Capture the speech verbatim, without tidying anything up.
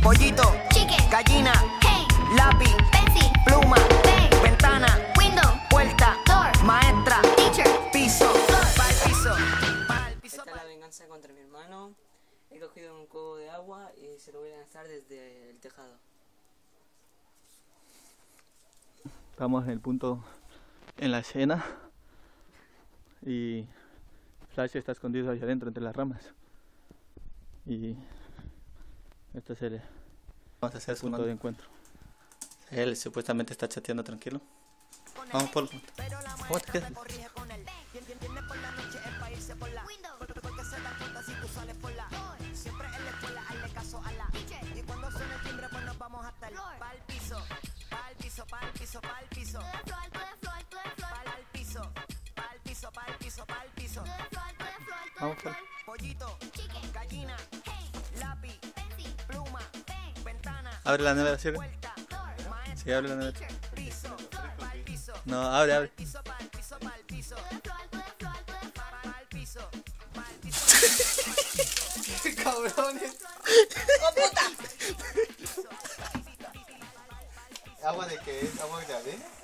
pollito, chicken, gallina, hey, lápiz, pencil, pluma, pen, ventana, window, puerta, door, maestra, teacher, piso, para el piso, para el piso. Esta es la venganza contra mi hermano. He cogido un cubo de agua y se lo voy a lanzar desde el tejado. Estamos en el punto en la escena y Flash está escondido allá adentro entre las ramas. Y este es el, Vamos a hacer el punto de encuentro. Él supuestamente está chateando tranquilo. Vamos por ¿Cómo te quedas? Vamos por Pollito, gallina, lápiz, pluma, ventana, Abre la nevera, ¿sí? puerta, maestra, Sí, abre la nevera. piso, para el piso, No, abre, abre. piso, para el piso, para el piso, para el piso, para el piso. Cabrones. ¡Oh, puta! ¿Agua de qué es? ¿Agua de ave?